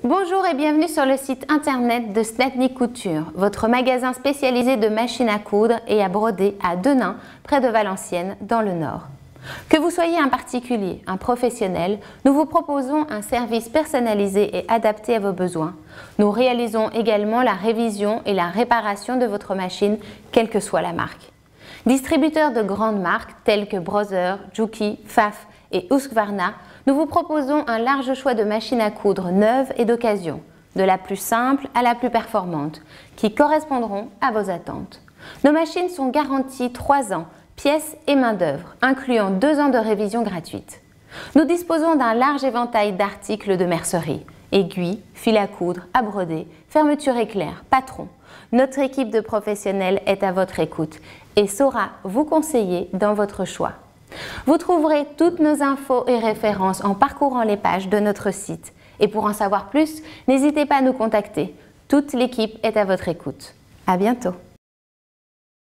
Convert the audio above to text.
Bonjour et bienvenue sur le site internet de Slatnik Couture, votre magasin spécialisé de machines à coudre et à broder à Denain, près de Valenciennes, dans le Nord. Que vous soyez un particulier, un professionnel, nous vous proposons un service personnalisé et adapté à vos besoins. Nous réalisons également la révision et la réparation de votre machine, quelle que soit la marque. Distributeurs de grandes marques telles que Brother, Juki, Pfaff et Husqvarna, nous vous proposons un large choix de machines à coudre neuves et d'occasion, de la plus simple à la plus performante, qui correspondront à vos attentes. Nos machines sont garanties 3 ans, pièces et main-d'œuvre, incluant 2 ans de révision gratuite. Nous disposons d'un large éventail d'articles de mercerie, aiguilles, fil à coudre, à broder, fermeture éclair, patron. Notre équipe de professionnels est à votre écoute et saura vous conseiller dans votre choix. Vous trouverez toutes nos infos et références en parcourant les pages de notre site. Et pour en savoir plus, n'hésitez pas à nous contacter. Toute l'équipe est à votre écoute. À bientôt.